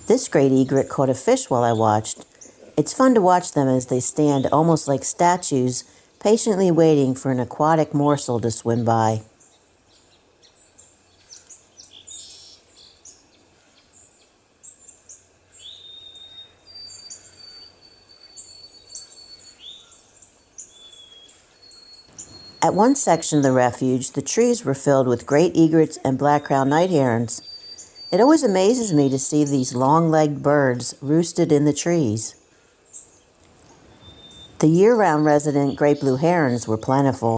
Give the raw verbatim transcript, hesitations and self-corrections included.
This great egret caught a fish while I watched. It's fun to watch them as they stand almost like statues, patiently waiting for an aquatic morsel to swim by. At one section of the refuge, the trees were filled with great egrets and black-crowned night herons. It always amazes me to see these long-legged birds roosted in the trees. The year-round resident great blue herons were plentiful.